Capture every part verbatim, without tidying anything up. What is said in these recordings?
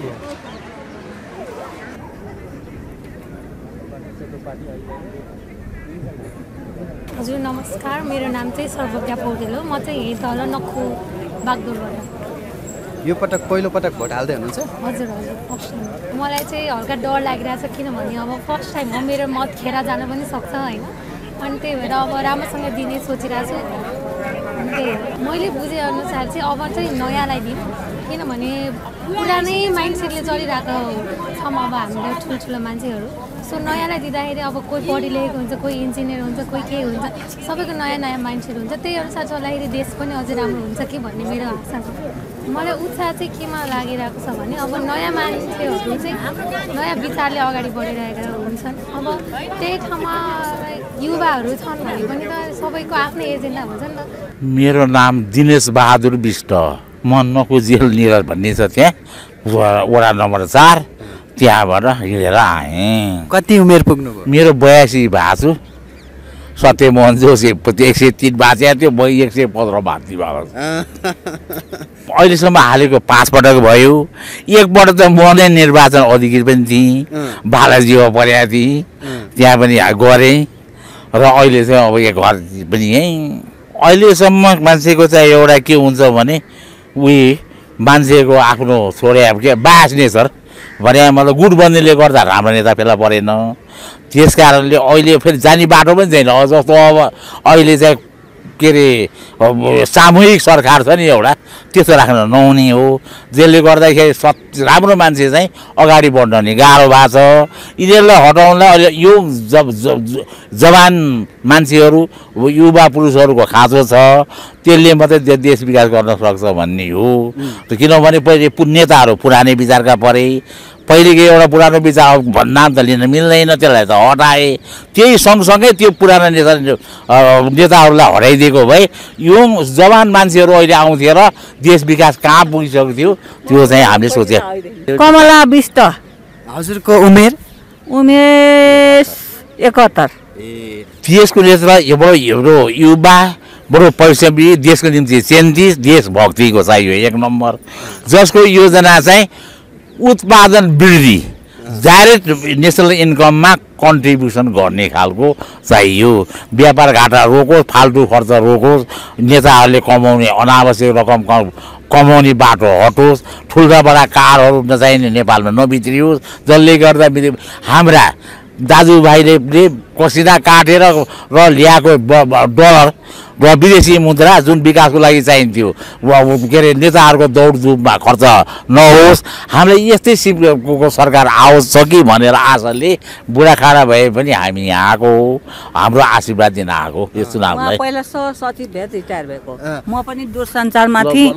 हजुर नमस्कार, मेरो नाम चाहिँ सर्वज्ञा पौडेल हो। म चाहिँ यही तल नखु बागडोरबाट। यो पटक पहिलो पटक भोट हाल्दै हुनुहुन्छ? हजुर हजुर फर्स्ट टाइम। मलाई चाहिँ हल्का डर लागिरहेछ, किनभने अब फर्स्ट टाइम हो, मेरो मत खेर जान पनि सक्छ होइन। अनि त्यही भएर अब राम्रोसँग दिने सोचिरहेको छु। अनि त्यही मैले बुझेअनुसार चाहिँ अब चाहिँ नयाँलाई दिउँ, किनभने पुरानै माइन्डसेटले चलिरहेको छौँ अब हामीले ठुल्ठुलो मान्छेहरू। सो नयाँलाई दिँदाखेरि अब कोही पढि लेखेको हुन्छ, कोही इन्जिनियर हुन्छ, कोही के हुन्छ, सबैको नयाँ नयाँ माइन्डसेट हुन्छ। त्यही अनुसार चल्दाखेरि देश पनि अझै राम्रो हुन्छ कि भन्ने मेरो आशा छ। मलाई उत्साह चाहिँ केमा लागिरहेको छ भने अब नयाँ मान्छेहरू चाहिँ नयाँ विचारले अगाडि बढिरहेका हुन्छन्। अब त्यही ठाउँमा युवाहरू छन् भने पनि त सबैको आफ्नै एजेन्डा हुन्छ नि त। मेरो नाम दिनेश बहादुर विष्ट, म नखु जेल निर भन्ने छ त्यहाँ वडा नम्बर चार, त्यहाँबाट हिँडेर आएँ। कति उमेर पुग्नुभयो? मेरो बयासी भएको छु। सत्यमोहन जोशी एक सय तिन बाँचेको थियो, म एक सय पन्ध्र बाँच्ने भएको छु। अहिलेसम्म हालेको पाँच पटक भयो। एकपटक त म नै निर्वाचन अधिकारी पनि थिएँ, बालाजीमा परेको थिएँ, त्यहाँ पनि गरेँ। र अहिले चाहिँ अब यो घर पनि यहीँ। अहिलेसम्म मान्छेको चाहिँ एउटा के हुन्छ भने उही मान्छेको आफ्नो छोडे अब के बास नेचर भने मतलब गुटबन्दीले गर्दा राम्रो नेता फेला परेन। त्यस कारणले अहिले फेरि जाने बाटो पनि छैन। जस्तो अब अहिले चाहिँ के अरे सामूहिक सरकार छ नि एउटा, त्यस्तो राख्न नहुने हो। जसले गर्दाखेरि सत् राम्रो मान्छे चाहिँ अगाडि बढ्न नि गाह्रो भएको छ। यिनीहरूलाई हटाउनलाई अहिले यो जब जवान मान्छेहरू युवा पुरुषहरूको खाँचो छ, त्यसले मात्रै देश विकास गर्न सक्छ भन्ने हो। किनभने पहिले नेताहरू पुरानै विचारका परे, पहिलेको एउटा पुरानो विचार भन्नाम त लिन मिल्दैन, त्यसलाई त हटाए। त्यही सँगसँगै त्यो पुरानो नेता नेताहरूलाई हटाइदिएको भए यो जवान मान्छेहरू अहिले आउँथ्यो र देश विकास कहाँ पुगिसकेको थियो, त्यो चाहिँ हामीले सोचे। कमला विष्ट। हजुरको उमेर? उमेर एकहत्तर। देशको नेता एउटा हाम्रो युवा बडो परिश्रमी, देशको निम्ति चिन्तित, देशभक्तिको चाहियो एक नम्बर, जसको योजना चाहिँ उत्पादन वृद्धि, डाइरेक्ट नेसनल इन्कममा कन्ट्रिब्युसन गर्ने खालको चाहियो। व्यापार घाटा रोकोस्, फाल्टु खर्च रोकोस्, नेताहरूले कमाउने अनावश्यक रकम कमाउने बाटो हटोस्, ठुल्ठुला बडा कारहरू नचाहिने नेपालमा नभित्रियोस्, जसले गर्दा हाम्रा दाजुभाइले पसिना काटेर र ल्याएको डलर र विदेशी मुद्रा जुन विकासको लागि चाहिन्थ्यो के अरे नेताहरूको दौडधुपमा खर्च नहोस्। हामीलाई यस्तै सिपको सरकार आओस् छ कि भनेर आशाले बुढाखाडा भए पनि हामी यहाँ आएको हो, हाम्रो आशीर्वाद दिन आएको यो चुनावलाई। पहिला सचिव भेट रिटायर भएको, म पनि दूरसञ्चारमा थिएँ।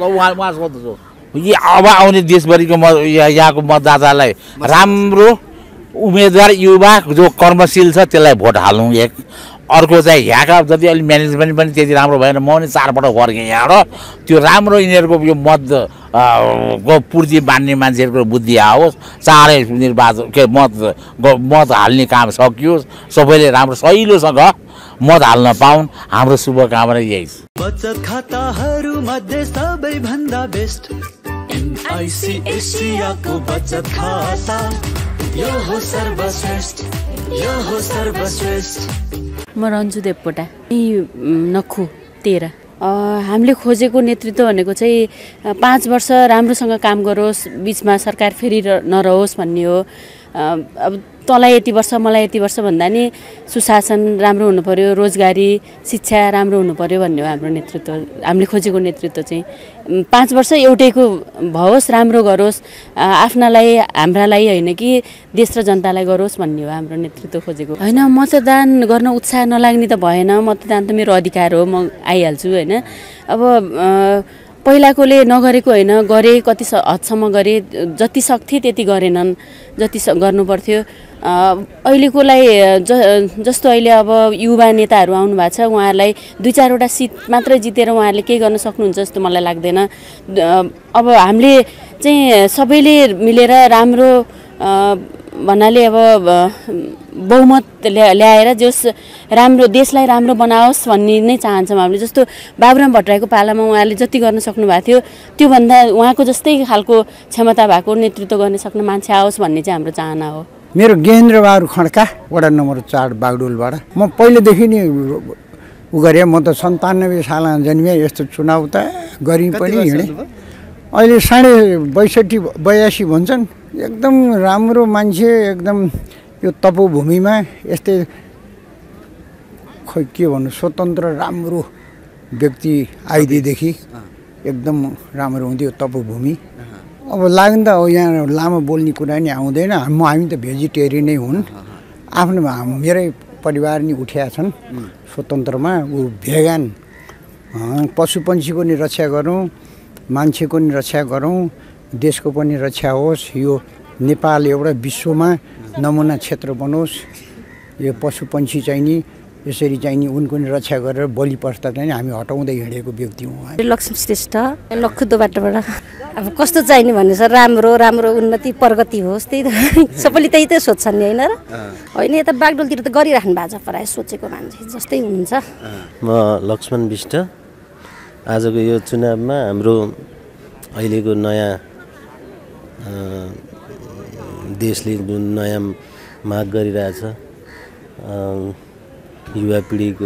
अब आउने देशभरिको म यहाँको मतदातालाई राम्रो उम्मेदवार युवा जो कर्मशील छ त्यसलाई भोट हाल्नु एक। अर्को चाहिँ यहाँका जति अलिक म्यानेजमेन्ट पनि त्यति राम्रो भएन, म पनि चारपटक फर्केँ यहाँ र त्यो राम्रो यिनीहरूको यो मत को पूर्ति बाँध्ने मान्छेहरूको बुद्धि आओस्, चाँडै निर्वाचन के मत मत हाल्ने काम सकियोस्, सबैले राम्रो सहिलोसँग मत हाल्न पाउन्, हाम्रो शुभकामना यही छ। बचत खाताहरू मध्ये सबैभन्दा बेस्ट एनआइसी एसियाको बचत खाता, यो हो सर्वश्रेष्ठ, यो हो सर्वश्रेष्ठ। म रन्जु देवकोटा, नखु तेह्र। हामीले खोजेको नेतृत्व भनेको चाहिँ पाँच वर्ष राम्रोसँग काम गरोस्, बिचमा सरकार फेरि नरहोस् भन्ने हो। अब तँलाई यति वर्ष मलाई यति वर्ष भन्दा नि सुशासन राम्रो हुनु पर्यो, रोजगारी शिक्षा राम्रो हुनु पर्यो भन्ने हो हाम्रो नेतृत्व। हामीले खोजेको नेतृत्व चाहिँ पाँच वर्ष एउटैको भओस्, राम्रो गरोस्, आफ्नालाई हाम्रालाई होइन कि देश र जनतालाई गरोस् भन्ने हो हाम्रो नेतृत्व खोजेको। होइन मतदान गर्न उत्साह नलाग्ने त भएन, मतदान त मेरो अधिकार हो, म आइहाल्छु होइन। अब पहिलाकोले नगरेको होइन, गरे कति हदसम्म गरे, जति सक्थे त्यति गरेनन्, जति गर्नु पर्थ्यो। अहिलेकोलाई ज जस्तो अहिले अब युवा नेताहरू आउनु भएको छ, उहाँहरूलाई दुई चारवटा सिट मात्रै जितेर उहाँहरूले केही गर्न सक्नुहुन्छ जस्तो मलाई लाग्दैन। अब हामीले चाहिँ सबैले मिलेर राम्रो भन्नाले अब बहुमत ल्या ल्याएर जस राम्रो देशलाई राम्रो बनाओस् भन्ने नै चाहन्छौँ हामीले। जस्तो बाबुराम भट्टराईको पालामा उहाँले जति गर्न सक्नुभएको थियो त्योभन्दा उहाँको जस्तै खालको क्षमता भएको नेतृत्व गर्न सक्ने मान्छे आओस् भन्ने चाहिँ हाम्रो चाहना हो। मेरो गेहेन्द्र बहादुर खड्का वडा नम्बर चार बागडोलबाट। म पहिलेदेखि नै उ गरेँ। म त सन्तानब्बे सालमा जन्मेँ। यस्तो चुनाव त गरि पनि हिँडेँ। अहिले साढे बैसठी बयासी भन्छन्। एकदम राम्रो मान्छे, एकदम यो तपोभूमिमा यस्तै खोइ के भन्नु, स्वतन्त्र राम्रो व्यक्ति आइदिएदेखि एकदम राम्रो हुन्थ्यो तपोभूमि। अब लाग्यो नि त अब यहाँ लामो बोल्ने कुरा नि आउँदैन। म हामी त भेजिटेरियन नै हुन्। आफ्नो मेरै परिवार नि उठेका छन् स्वतन्त्रमा। ऊ भेगान, पशुपन्छीको नि रक्षा गरौँ, मान्छेको नि रक्षा गरौँ, देशको पनि रक्षा होस्। यो नेपाल एउटा विश्वमा नमुना क्षेत्र बनोस्। यो पशुपन्छी चाहिँ नि यसरी चाहिँ नि उनको नि रक्षा गरेर बलि प्रस्ताव चाहिँ हामी हटाउँदै हिँडेको व्यक्ति हुँ। लक्ष्मी श्रेष्ठ लखुदो बाटोबाट। अब कस्तो चाहिने भने सर राम्रो राम्रो उन्नति प्रगति होस्, त्यही त सबैले त्यही त सोध्छन् नि होइन र? होइन यता बागडोलतिर त गरिराख्नु भएको छ प्रायः सोचेको मान्छे जस्तै हुनुहुन्छ। म लक्ष्मण विष्ट। आजको यो चुनावमा हाम्रो अहिलेको नयाँ देशले जुन नयाँ माग गरिरहेछ युवा पिँढीको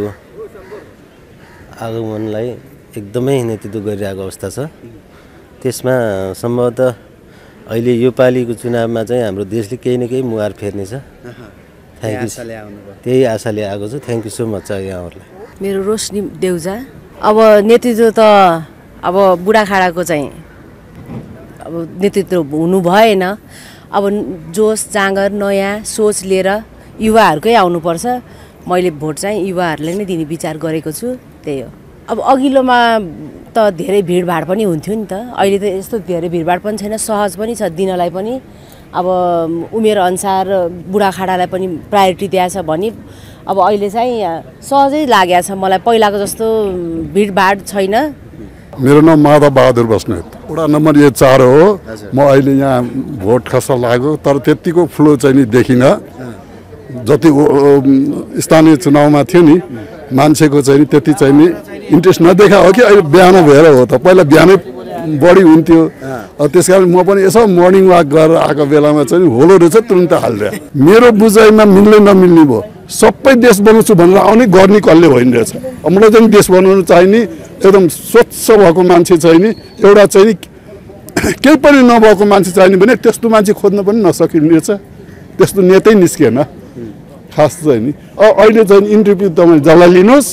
आगमनलाई एकदमै नेतृत्व गरिरहेको अवस्था छ। त्यसमा सम्भवतः अहिले यो पालिको चुनावमा चाहिँ हाम्रो देशले केही न केही मुहार फेर्नेछ। Thank you. त्यही आशाले आएको छु। थ्याङ्क यू सो मच यहाँहरूलाई। मेरो रोशनी देउजा। अब नेतृत्व त अब बुढाखाडाको चाहिँ अब नेतृत्व हुनु भएन। अब जोस जाँगर नयाँ सोच लिएर युवाहरूकै आउनुपर्छ। मैले भोट चाहिँ युवाहरूले नै दिने विचार गरेको छु। त्यही हो। अब अघिल्लोमा त धेरै भिडभाड पनि हुन्थ्यो नि त। अहिले त यस्तो धेरै भिडभाड पनि छैन, सहज पनि छ दिनलाई पनि। अब उमेर अनुसार बुढाखाडालाई पनि प्रायोरिटी दिएछ भने अब अहिले चाहिँ सहजै लागेको छ मलाई। पहिलाको जस्तो भिडभाड छैन। मेरो नाम माधव बहादुर बस्नेत। वडा नम्बर ए चार हो। म अहिले यहाँ भोट खस्न लाग्यो तर त्यतिको फ्लो चाहिँ नि देखिनँ जति स्थानीय चुनावमा थियो नि। मान्छेको चाहिँ त्यति चाहिँ नि इन्ट्रेस्ट नदेखा हो कि अहिले बिहान भएर हो त। पहिला बिहानै बढी हुन्थ्यो। त्यस कारण म पनि यसो मर्निङ वाक गरेर आएको बेलामा चाहिँ होलो रहेछ तुरुन्त हालिदियो। मेरो बुझाइमा मिल्ने नमिल्ने भयो। सबै देश बनाउँछु भनेर आउने गर्ने कसले होइन रहेछ। मलाई चाहिँ देश बनाउनु चाहिने एकदम स्वच्छ भएको मान्छे चाहिने, एउटा चाहिँ केही पनि नभएको मान्छे चाहिने भने त्यस्तो मान्छे खोज्न पनि नसकिने रहेछ। त्यस्तो नेतै निस्किएन खास चाहिँ नि। अहिले चाहिँ इन्टरभ्यू तपाईँ जसलाई लिनुहोस्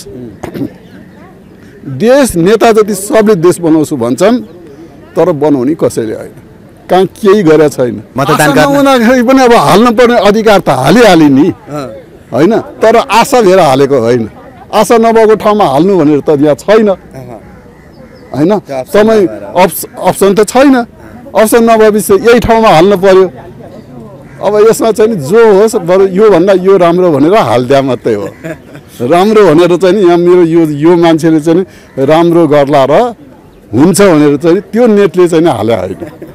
देश नेता जति सबले देश बनाउँछु भन्छन् तर बनाउने कसैले होइन। कहाँ केही गरेको छैन। नहुँदाखेरि पनि अब हाल्नु पर्ने अधिकार त हालिहाल्यो नि होइन। तर आशा लिएर हालेको होइन। आशा नभएको ठाउँमा हाल्नु भनेर त यहाँ छैन होइन। समय अप्स अप्सन त छैन। अप्सन नभएपछि यही ठाउँमा हाल्नु पर्यो। अब यसमा चाहिँ जो होस् बरु योभन्दा यो राम्रो भनेर हालिदिया मात्रै हो। राम्रो भनेर चाहिँ यहाँ मेरो यो यो मान्छेले चाहिँ राम्रो गर्ला र हुन्छ भनेर चाहिँ त्यो नेतले चाहिँ हाले होइन।